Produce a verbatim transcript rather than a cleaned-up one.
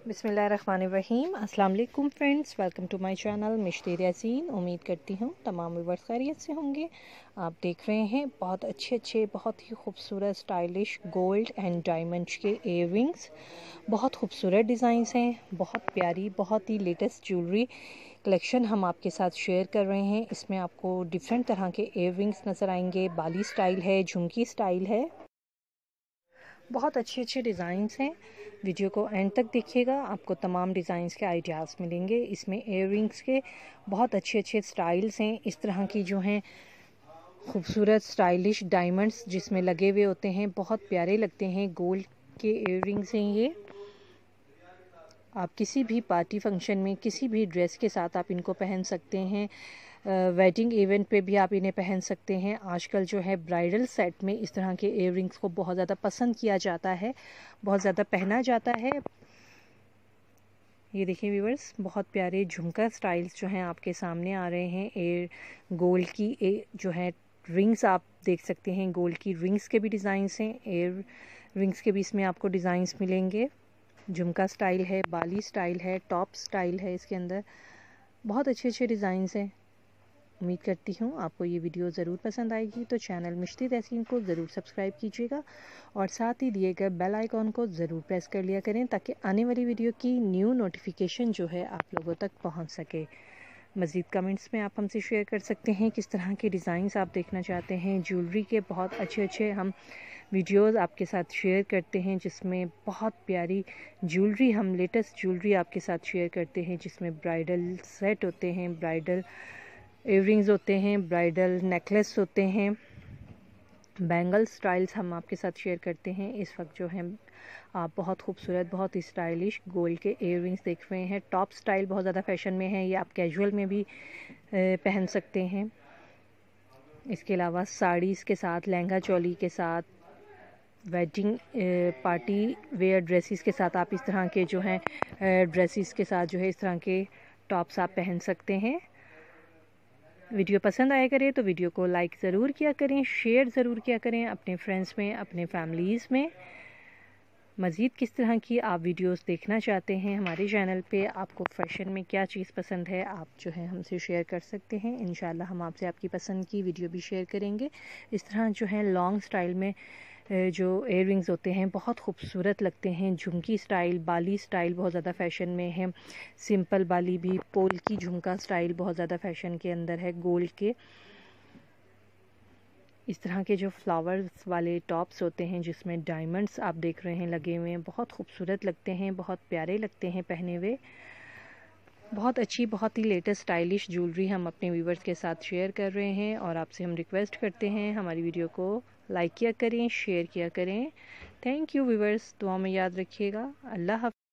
बिस्मिल्लाहिर्रहमानिर्रहीम। अस्सलाम वालेकुम friends, welcome to my channel Mishti Yasin. उम्मीद करती हूँ तमाम व्यूअर्स खैरियत से होंगे। आप देख रहे हैं बहुत अच्छे अच्छे बहुत ही खूबसूरत स्टाइलिश गोल्ड एंड डायमंड के इयररिंग्स। बहुत खूबसूरत डिज़ाइंस हैं, बहुत प्यारी, बहुत ही लेटेस्ट ज्वेलरी कलेक्शन हम आपके साथ शेयर कर रहे हैं। इसमें आपको डिफरेंट तरह के इयररिंग्स नज़र आएंगे। बाली स्टाइल है, झुमकी स्टाइल है, बहुत अच्छे अच्छे डिज़ाइंस हैं। वीडियो को एंड तक देखिएगा, आपको तमाम डिज़ाइंस के आइडियाज़ मिलेंगे। इसमें इयररिंग्स के बहुत अच्छे अच्छे स्टाइल्स हैं। इस तरह की जो हैं खूबसूरत स्टाइलिश डायमंड्स जिसमें लगे हुए होते हैं, बहुत प्यारे लगते हैं। गोल्ड के इयररिंग्स हैं ये। आप किसी भी पार्टी फंक्शन में किसी भी ड्रेस के साथ आप इनको पहन सकते हैं। वेडिंग इवेंट पे भी आप इन्हें पहन सकते हैं। आजकल जो है ब्राइडल सेट में इस तरह के इयररिंग्स को बहुत ज़्यादा पसंद किया जाता है, बहुत ज़्यादा पहना जाता है। ये देखिए व्यूअर्स, बहुत प्यारे झुमका स्टाइल्स जो हैं आपके सामने आ रहे हैं। एयर गोल्ड की ए, जो है रिंग्स आप देख सकते हैं। गोल्ड की रिंग्स के भी डिज़ाइंस हैं, एयर रिंग्स के भी इसमें आपको डिज़ाइंस मिलेंगे। झुमका स्टाइल है, बाली स्टाइल है, टॉप स्टाइल है। इसके अंदर बहुत अच्छे अच्छे डिज़ाइंस हैं। उम्मीद करती हूँ आपको ये वीडियो ज़रूर पसंद आएगी, तो चैनल मिश्ती यासीन को ज़रूर सब्सक्राइब कीजिएगा और साथ ही दिए गए बेल आइकॉन को ज़रूर प्रेस कर लिया करें ताकि आने वाली वीडियो की न्यू नोटिफिकेशन जो है आप लोगों तक पहुँच सके। मज़ीद कमेंट्स में आप हमसे शेयर कर सकते हैं किस तरह के डिज़ाइंस आप देखना चाहते हैं। ज्वेलरी के बहुत अच्छे अच्छे हम वीडियोस आपके साथ शेयर करते हैं, जिसमें बहुत प्यारी ज्वेलरी, हम लेटेस्ट ज्वेलरी आपके साथ शेयर करते हैं, जिसमें ब्राइडल सेट होते हैं, ब्राइडल इयररिंग्स होते हैं, ब्राइडल नेकलेस होते हैं, बैंगल स्टाइल्स हम आपके साथ शेयर करते हैं। इस वक्त जो है आप बहुत खूबसूरत, बहुत ही स्टाइलिश गोल्ड के इयररिंग्स देख रहे हैं। टॉप स्टाइल बहुत ज़्यादा फैशन में है, ये आप कैजुअल में भी पहन सकते हैं। इसके अलावा साड़ीज़ के साथ, लहंगा चोली के साथ, वेडिंग पार्टी वेयर ड्रेसेस के साथ आप इस तरह के जो हैं ड्रेसेस के साथ जो है इस तरह के टॉप्स आप पहन सकते हैं। वीडियो पसंद आया करे तो वीडियो को लाइक ज़रूर किया करें, शेयर ज़रूर किया करें अपने फ्रेंड्स में, अपने फैमिलीज़ में। मज़ीद किस तरह की आप वीडियोस देखना चाहते हैं हमारे चैनल पे, आपको फ़ैशन में क्या चीज़ पसंद है, आप जो है हमसे शेयर कर सकते हैं। इंशाल्लाह हम आपसे आपकी पसंद की वीडियो भी शेयर करेंगे। इस तरह जो है लॉन्ग स्टाइल में जो इयररिंग्स होते हैं बहुत खूबसूरत लगते हैं। झुमकी स्टाइल, बाली स्टाइल बहुत ज़्यादा फ़ैशन में है। सिंपल बाली भी, पोल की झुमका स्टाइल बहुत ज़्यादा फ़ैशन के अंदर है। गोल्ड के इस तरह के जो फ्लावर्स वाले टॉप्स होते हैं जिसमें डायमंड्स आप देख रहे हैं लगे हुए हैं, बहुत खूबसूरत लगते हैं, बहुत प्यारे लगते हैं पहने हुए। बहुत अच्छी, बहुत ही लेटेस्ट स्टाइलिश ज्वेलरी हम अपने व्यूवर्स के साथ शेयर कर रहे हैं और आपसे हम रिक्वेस्ट करते हैं हमारी वीडियो को लाइक किया करें, शेयर किया करें। थैंक यू व्यूवर्स, दुआ में याद रखिएगा। अल्लाह हाफ़िज़।